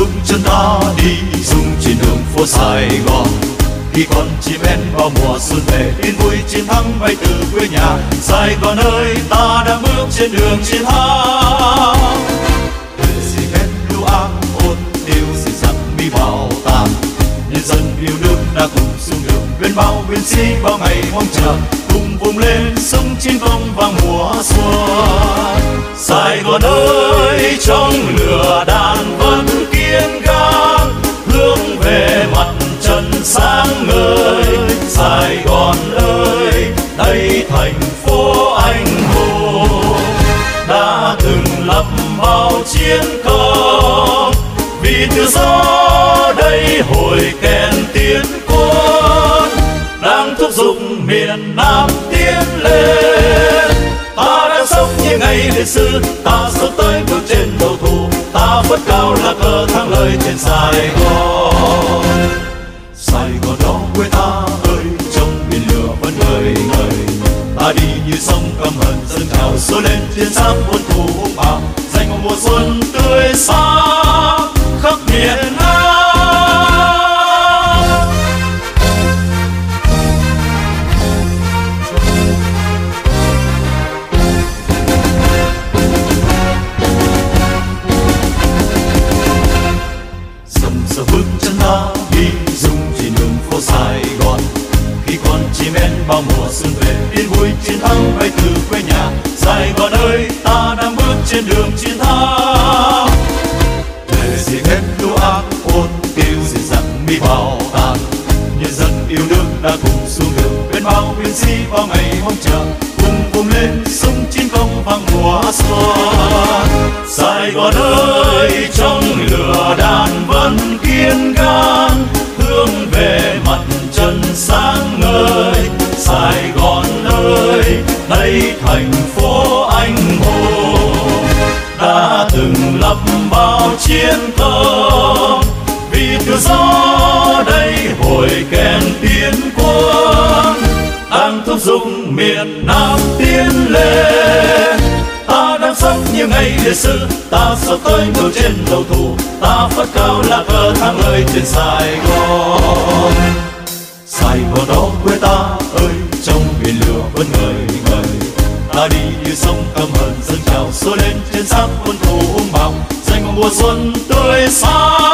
bước chân ta đi dung trên đường phố Sài Gòn. Khi con chim én vào mùa xuân về, tin vui chiến thắng bay từ quê nhà. Sài Gòn ơi, ta đang bước trên đường chiến thắng. Đời gì hết lưu áng ôn tiêu gì giặc mi bảo tàng. Nhân dân yêu nước đã cùng xuống đường, bên bao biên sĩ bao ngày mong chờ, cùng vùng lên sông chiến công vang mùa xuân. Sài Gòn ơi, trong lửa đàn vẫn kiên can, hướng về mặt trần sáng ngời. Sài Gòn ơi, đây thành phố anh hùng đã từng lập bao chiến công. Vì tự do đây hồi kèn tiến quân, đang thúc giục miền Nam tiến lên. Ta đang sống như ngày lịch sử, ta sống tới bước trên đầu thù. Ta phất cao lá cờ thắng lợi trên Sài Gòn. Sài Gòn đó quê ta ơi, trong biển lửa vẫn ngời ngời. Ta đi như sông căm hận dâng trào, sôi lên thiên giáp quân thù hung bạo, dành một mùa xuân tươi sáng khắp miền Nam. Giờ bước chân ta đi dung trên đường phố Sài Gòn. Khi con chim én bao mùa xuân về, tin vui chiến thắng bay từ quê nhà. Sài Gòn ơi, ta đang bước trên đường chiến thắng. Để gì hết lưu ác ôn tiêu diệt giặc mi bảo tàng. Nhân dân yêu nước đã cùng xuống đường, bên bao biên sĩ bao ngày mong chờ, cùng vùng lên sông chiến công vang mùa xuân. Sài Gòn ơi, trong lửa đàn vẫn kiên can, hướng về mặt trần sáng ngời. Sài Gòn ơi, đây thành phố anh hùng đã từng lập bao chiến công. Vì tự do đây hồi kèn tiến quân, đang thúc giục miền Nam tiến lên. Ta đang sống như ngày lịch sử, ta sắp tới ngược trên đầu thù. Ta phất cao lá cờ thắng lợi trên Sài Gòn. Sài Gòn đó quê ta ơi, trong biển lửa vẫn ngời ngời. Ta đi như sông căm hận dâng trào, sôi lên trên xác quân thù hung bạo, dành một mùa xuân tươi sáng